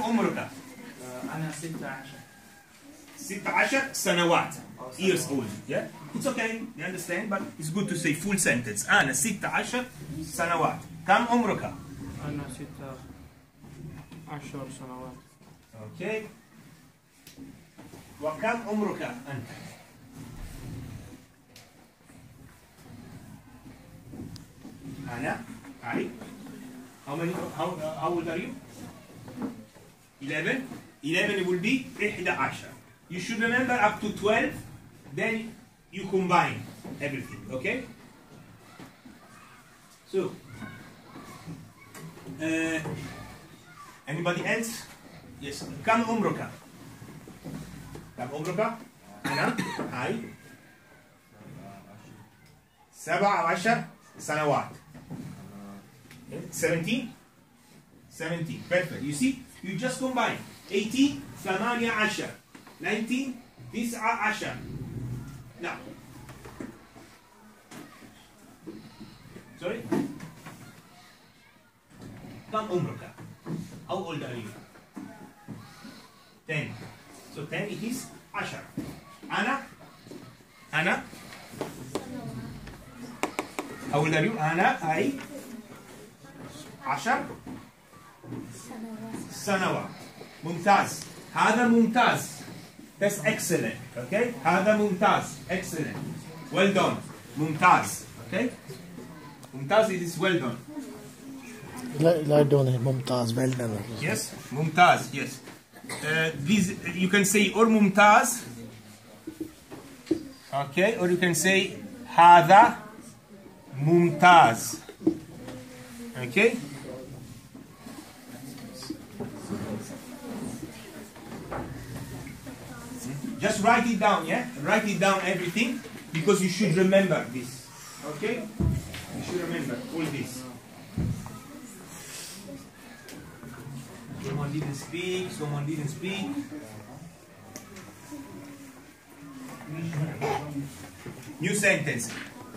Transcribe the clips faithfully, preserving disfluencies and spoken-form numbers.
عمرك؟ أنا ستة عشر. ستة عشر سنوات. Years old. Yeah? It's okay. You understand? But it's good to say full sentence. أنا ستة عشر سنوات. كم عمرك؟ أنا ستة عشر سنوات. Okay. وكم عمرك أنت؟ أنا I How many how, uh, how old are you? eleven. eleven will be إحدى عشر. You should remember up to twelve, then you combine everything, okay? So, uh, anybody else? Yes. كم عمرك؟ كم عمرك؟ أنا I سبع عشر سنوات. seventeen? seventeen. Perfect. You see? You just combine. eighteen ثمانية عشر. nineteen تسعة عشر. Now. Sorry? كم عمرك? How old are you? ten. So ten it is عشر. أنا أنا How old are you? أنا I عشر سنوات. ممتاز. هذا ممتاز. That's excellent. Okay? هذا ممتاز. Excellent. Well done. ممتاز. Okay? ممتاز it is well done. لا لا دون ممتاز well done. Yes? ممتاز. Yes. Uh, these you can say or ممتاز. Okay? Or you can say هذا ممتاز. Okay? Just write it down, yeah? Write it down everything because you should remember this. Okay? You should remember all this. Someone didn't speak, someone didn't speak. New sentence.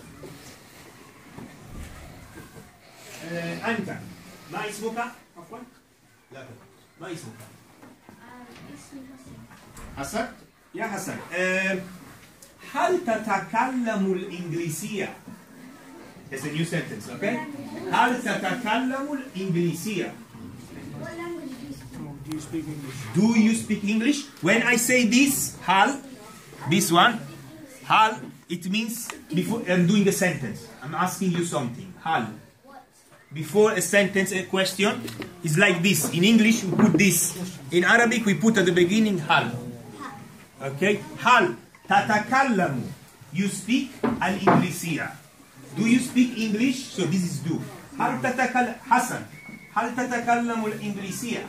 Uh, أنت ما اسمك؟ عفوا؟ لا ما اسمك؟ اسمي حسن. حسن؟ يا حسن أه هل تتكلم الإنجليزية؟ It's a new sentence, okay? هل تتكلم الإنجليزية؟ Do you speak English? Do you speak English? When I say this, هل, this one, هل, it means before I'm doing a sentence. I'm asking you something. هل. Before a sentence, a question is like this. In English, we put this. In Arabic, we put at the beginning هل. Okay? هل تتكلم. You speak الإنجليزية. Do you speak English? So this is do. هل تتكلم حسن. هل تتكلم الإنجليزية؟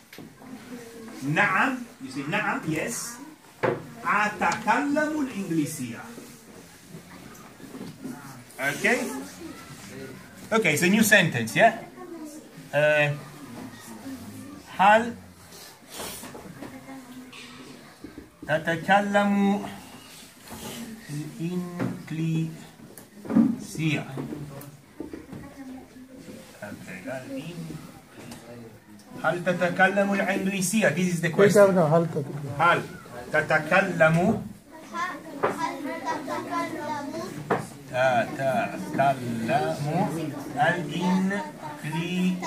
نعم. You say نعم. Yes. أتكلم الإنجليزية. Okay? Okay, it's a new sentence, yeah? Uh, هل تتكلم الإنجليزية؟ هل تتكلم الإنجليزية؟ This is the question. هل تتكلم تتكلم الإنجليزية.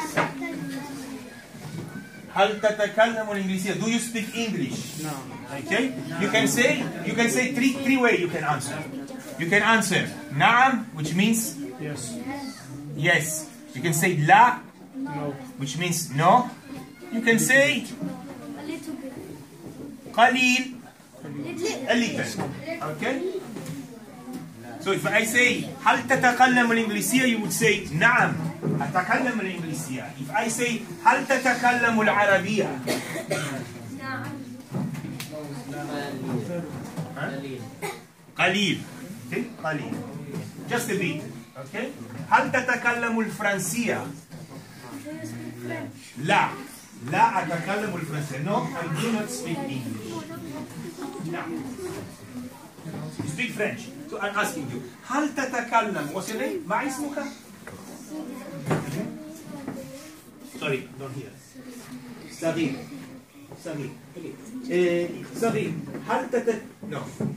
هل تتكلم الإنجليزية? Do you speak English? No. Okay. You can say you can say three three ways you can answer. You can answer نعم, which means Yes. yes. You can say لا, No. which means no. You can say A little bit. قليل, Little. a little. Okay. So if I say هل تتكلم الإنجليزية, you would say نعم أتكلم الإنجليزية. If I say هل تتكلم العربية, نعم. قليل. Okay. قليل. Just a bit. Okay. هل تتكلم الفرنسية? Do you speak French? لا. لا أتكلم الفرنسية. No, I do not speak English. No. You speak French. So I'm asking you. هل تتكلم what's your name? ما اسمك؟ Sorry, don't hear. صغير. صغير. Okay. Uh, صغير. هل تت... No.